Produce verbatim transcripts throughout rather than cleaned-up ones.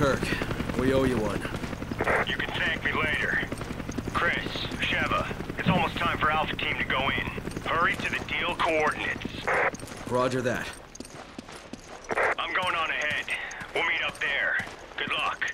Kirk. We owe you one. You can thank me later. Chris, Sheva, it's almost time for Alpha Team to go in. Hurry to the deal coordinates. Roger that. I'm going on ahead. We'll meet up there. Good luck.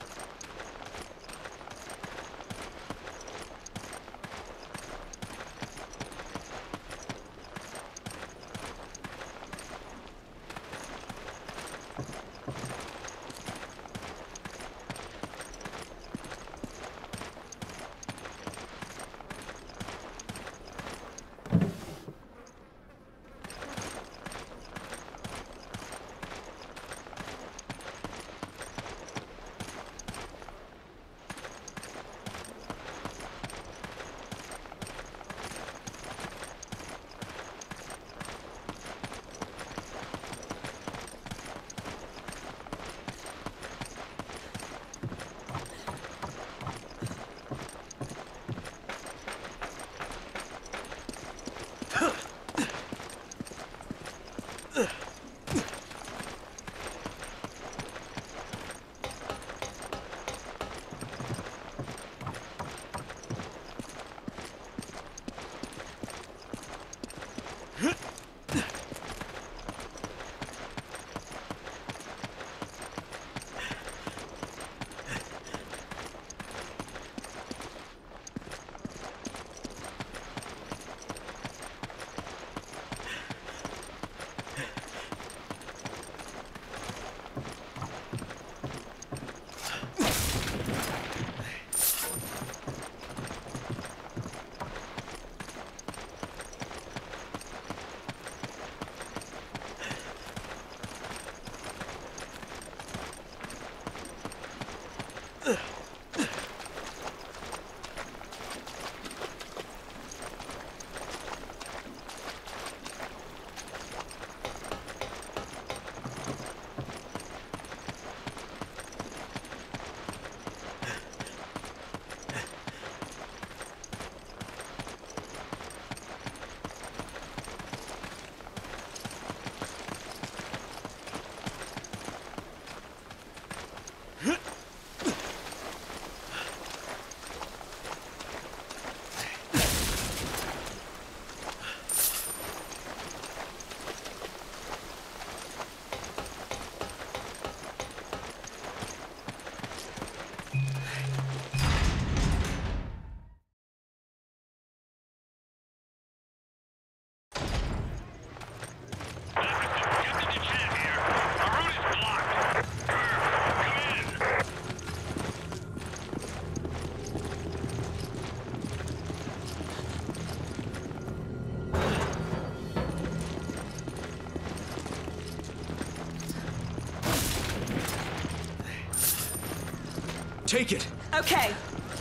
Take it! Okay.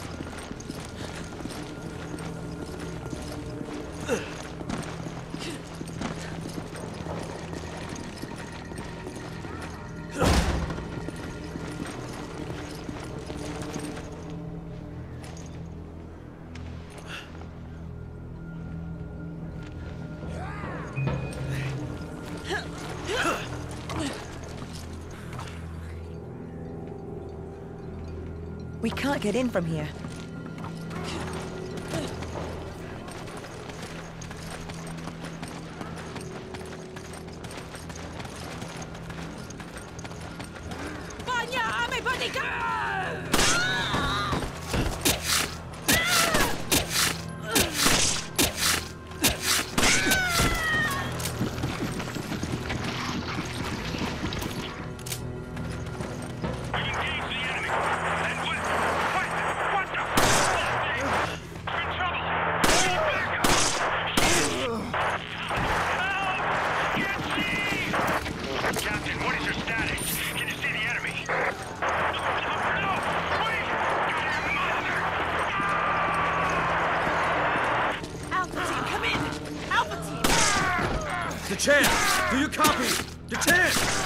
We can't get in from here. Dechant! Do you copy? Dechant!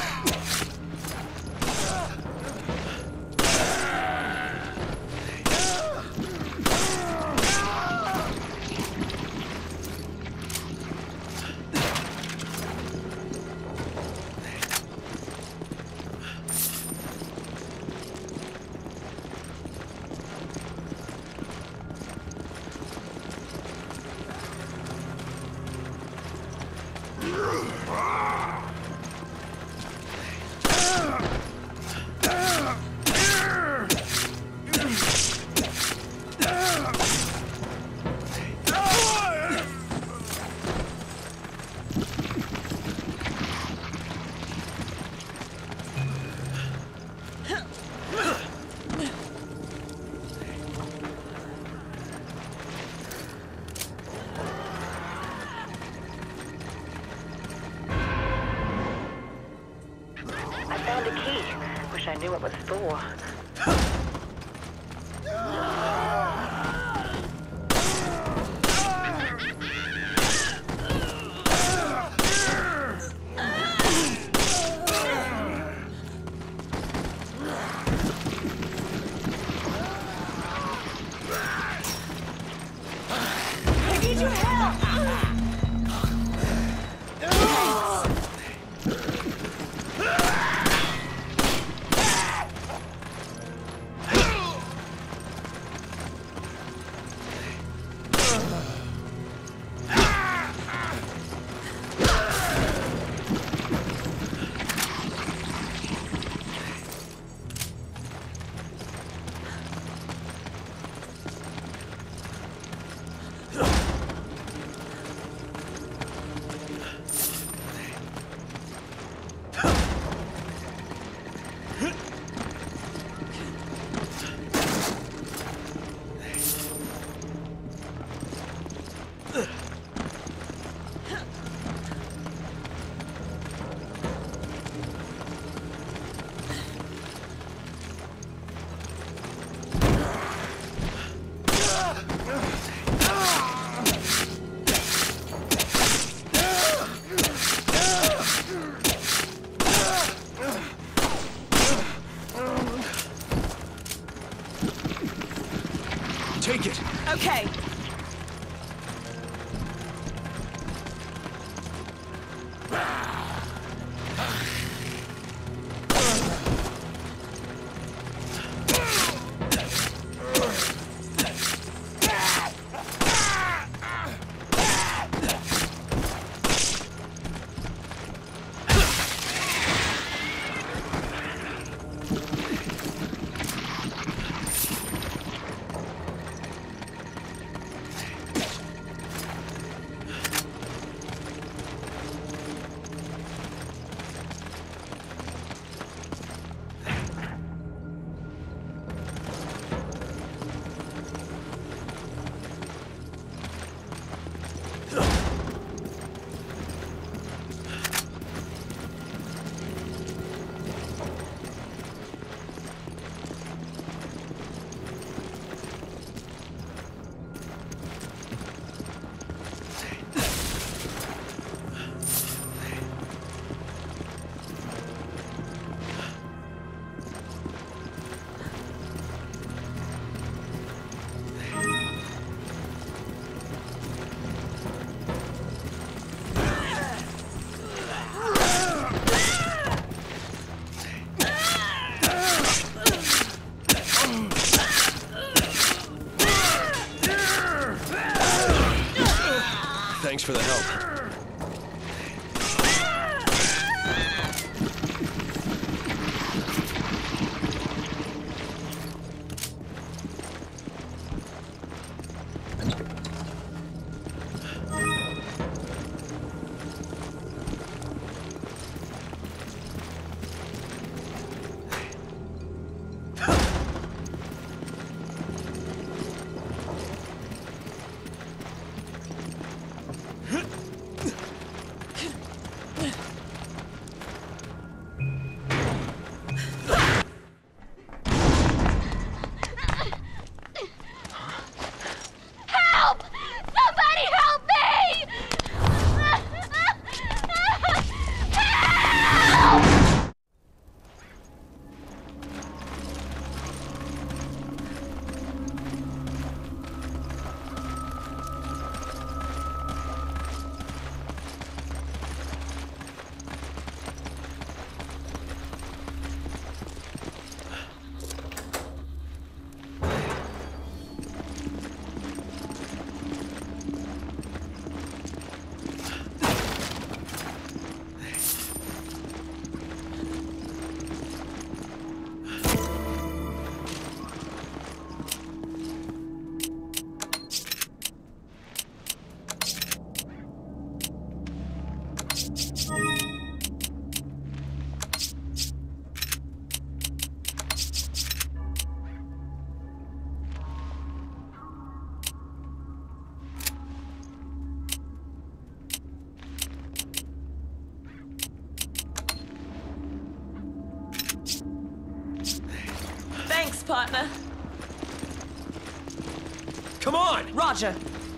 Take it! Okay. Thanks for the help. Huh? Thanks, partner. Come on! Roger.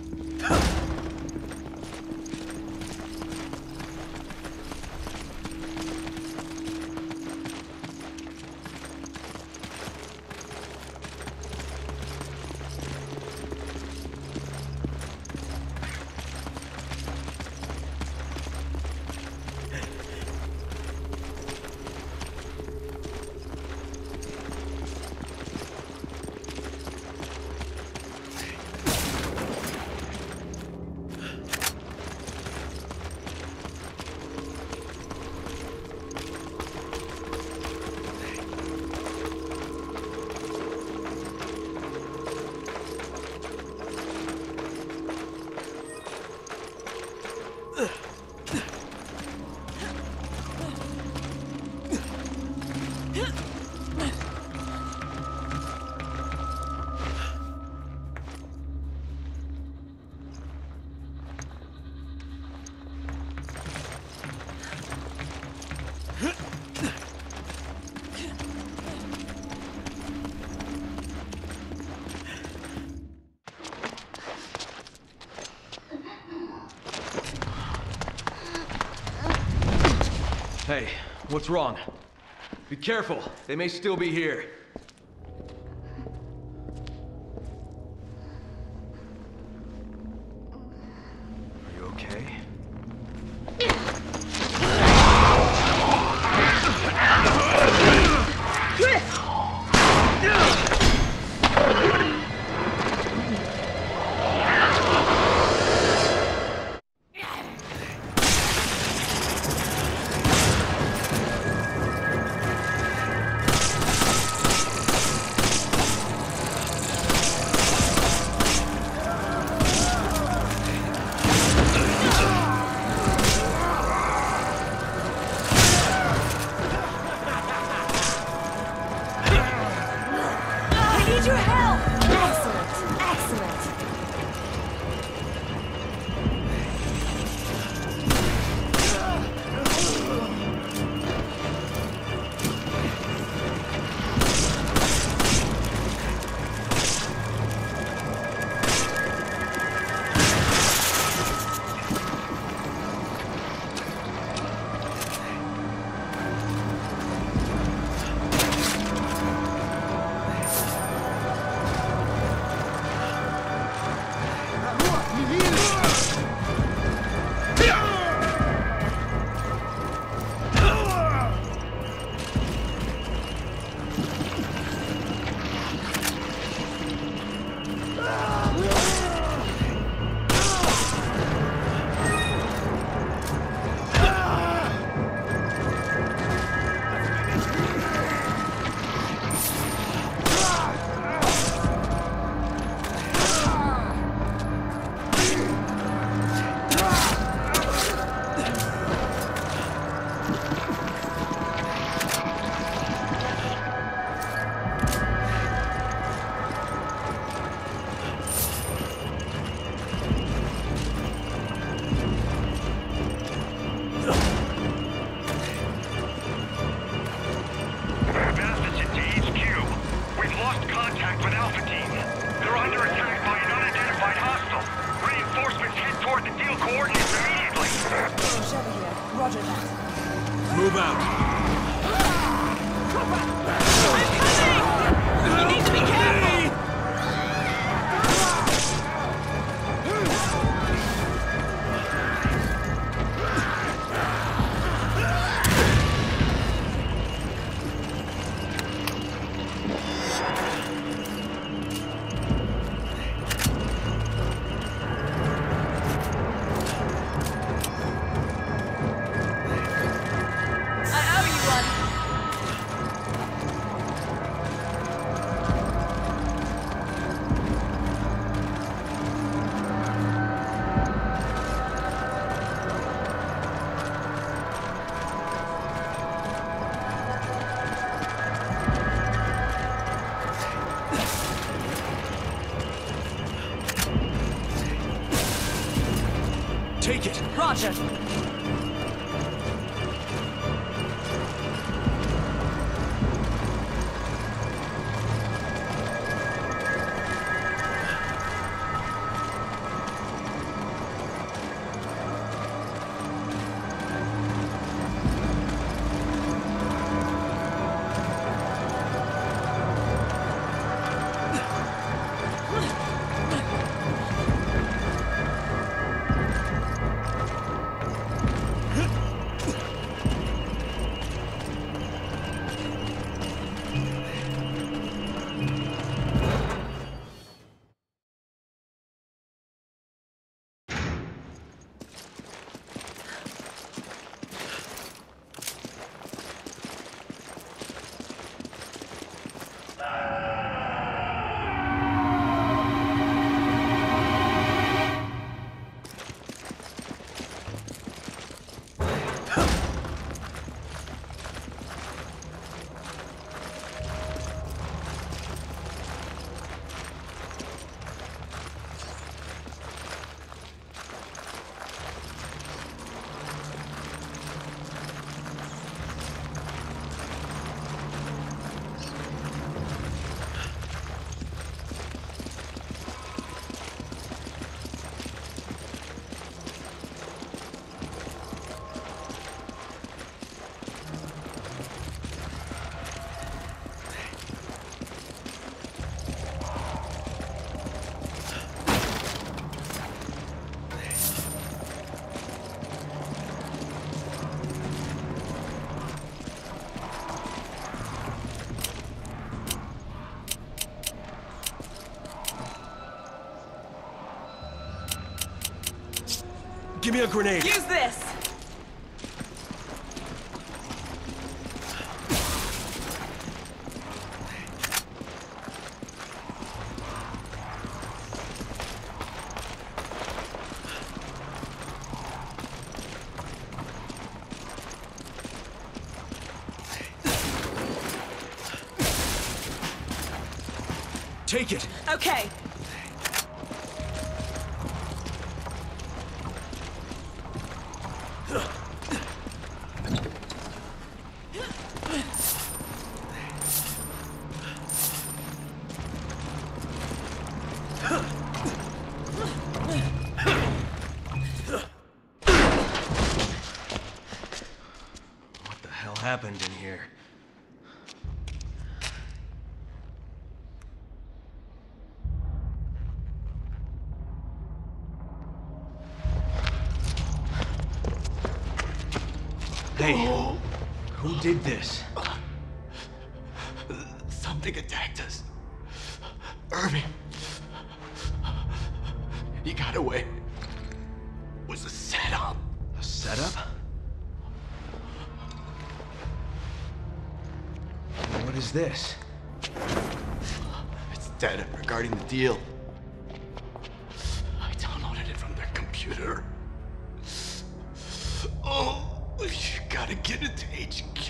Hey, what's wrong? Be careful, they may still be here. Are you okay? Move out. I'm coming! You need to be careful! Take it! Roger. Give me a grenade. Use this! Take it. Okay. What the hell happened in here? Hey, who did this? Something attacked us. Irving. He got away. It was a setup. A setup? What is this? It's data regarding the deal. I downloaded it from their computer. Oh, you gotta get it to H Q.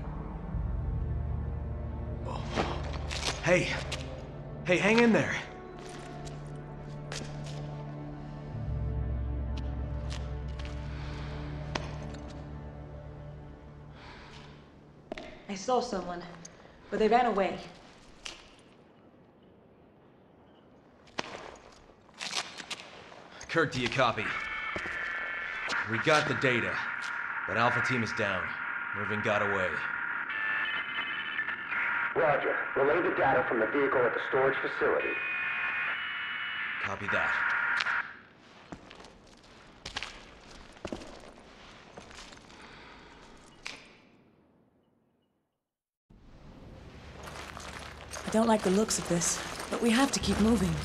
Oh. Hey. Hey, hang in there. I saw someone, but they ran away. Kirk, do you copy? We got the data, but Alpha Team is down. Irving got away. Roger. Relay the data from the vehicle at the storage facility. Copy that. I don't like the looks of this, but we have to keep moving.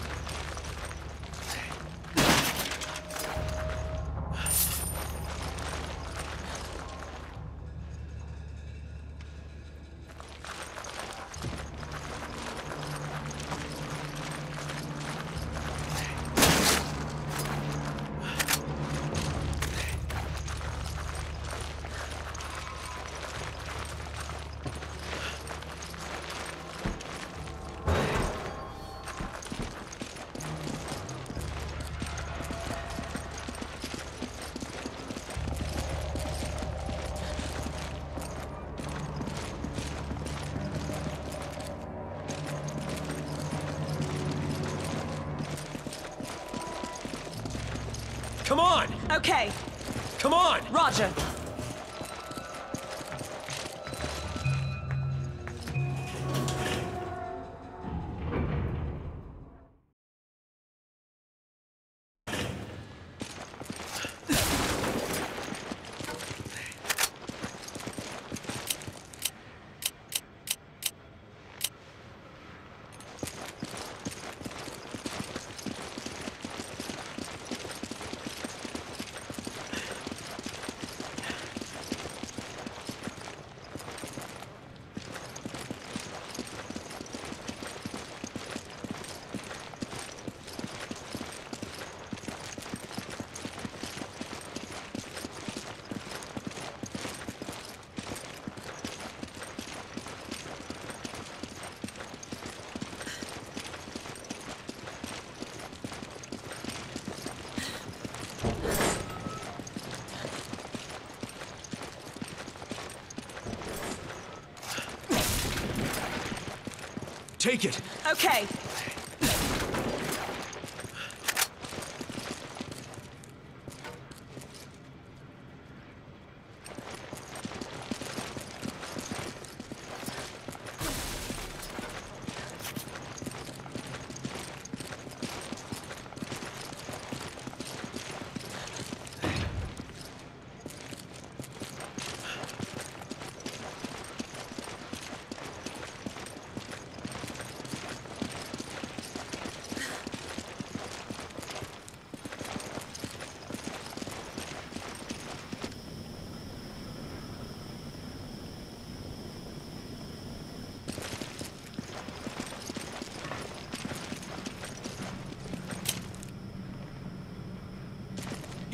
Come on! Okay, Come on! Roger. Take it! Okay.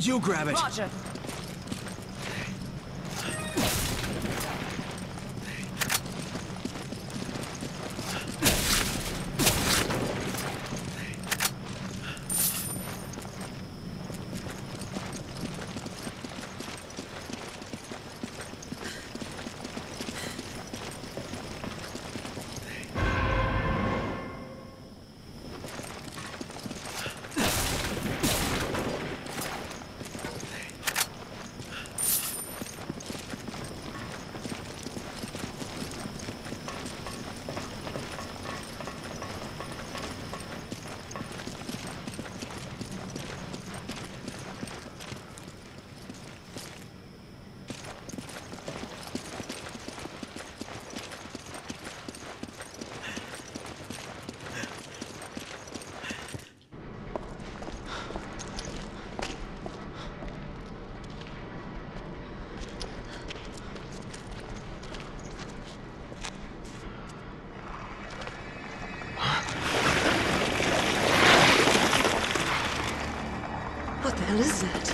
You grab it. Roger. What the hell is that?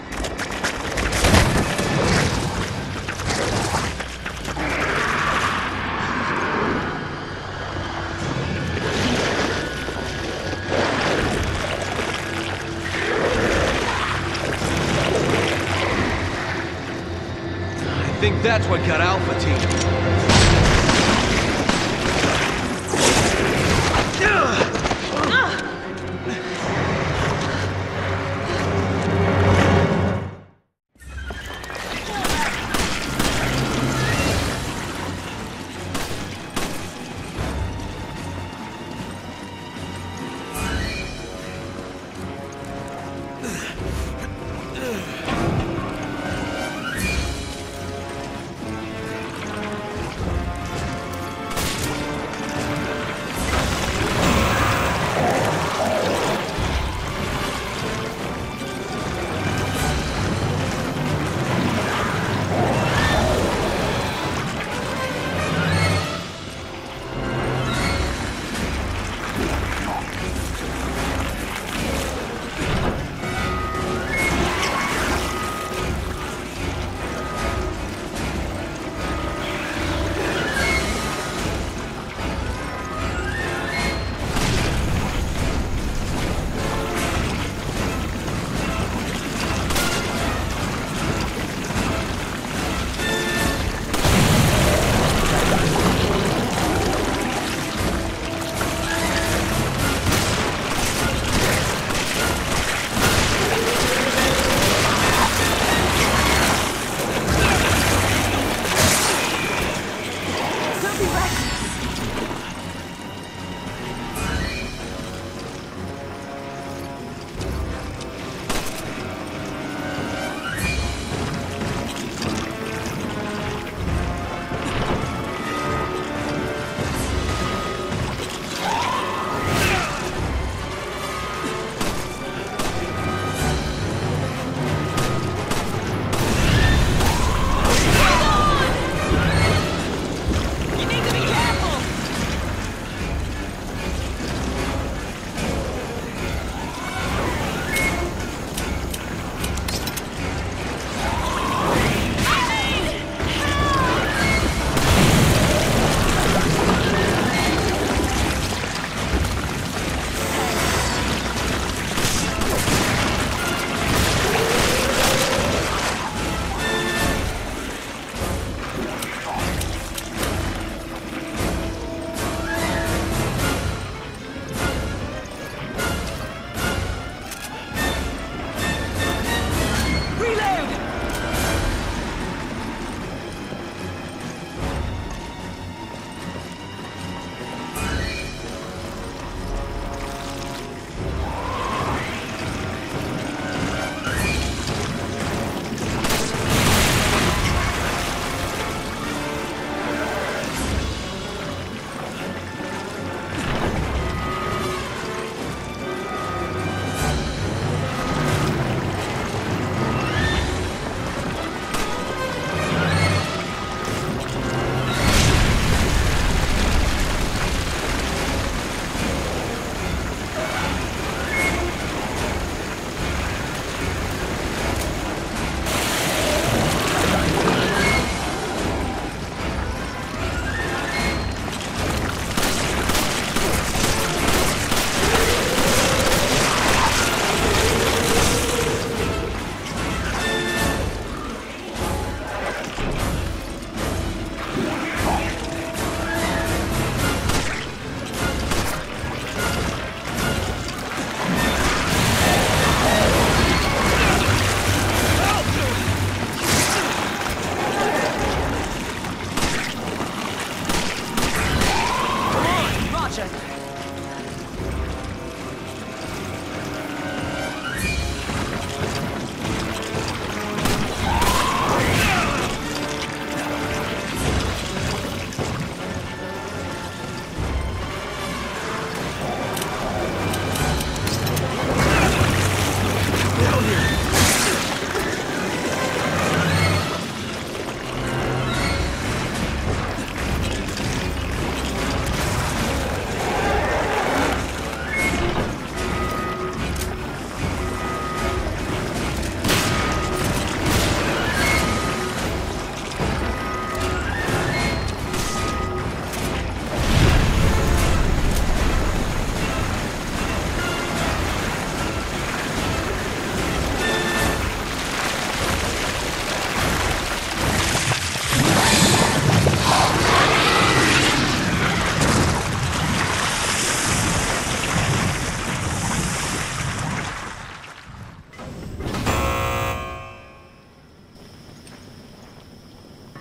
I think that's what got Alpha Team.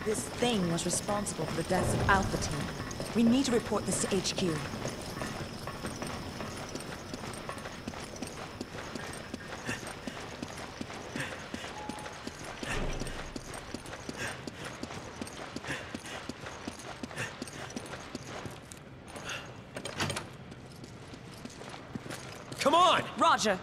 This thing was responsible for the deaths of Alpha Team. We need to report this to H Q. Come on! Roger!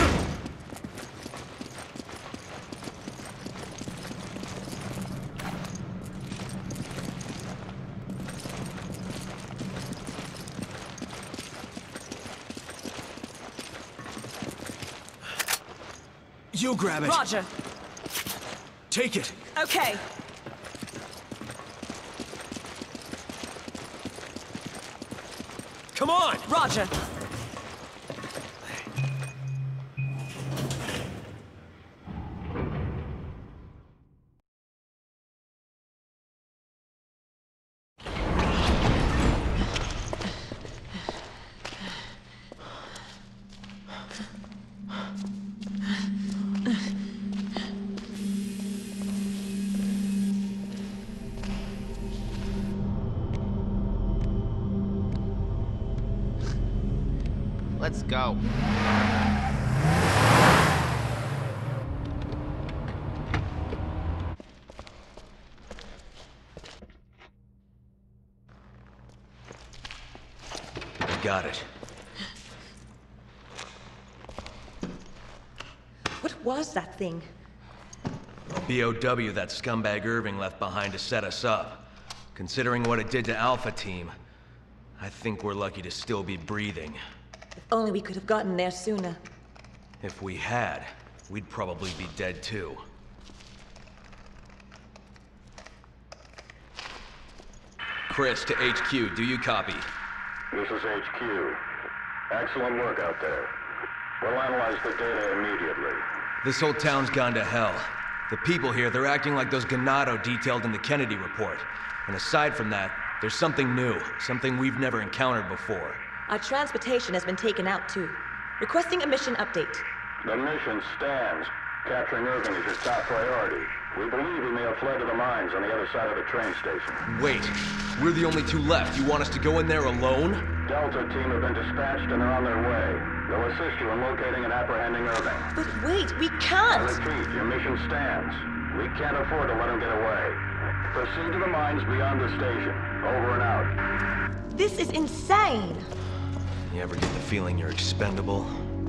You grab it. Roger! Take it. Okay! Come on! Roger! Let's go. Got it. What was that thing? B O W that scumbag Irving left behind to set us up. Considering what it did to Alpha Team, I think we're lucky to still be breathing. If only we could have gotten there sooner. If we had, we'd probably be dead too. Chris, to H Q, do you copy? This is H Q. Excellent work out there. We'll analyze the data immediately. This whole town's gone to hell. The people here, they're acting like those Ganado detailed in the Kennedy report. And aside from that, there's something new, something we've never encountered before. Our transportation has been taken out too. Requesting a mission update. The mission stands. Capturing Irving is your top priority. We believe he may have fled to the mines on the other side of the train station. Wait, we're the only two left. You want us to go in there alone? Delta team have been dispatched and are on their way. They'll assist you in locating and apprehending Irving. But wait, we I can't! repeat, your mission stands. We can't afford to let him get away. Proceed to the mines beyond the station. Over and out. This is insane! You ever get the feeling you're expendable?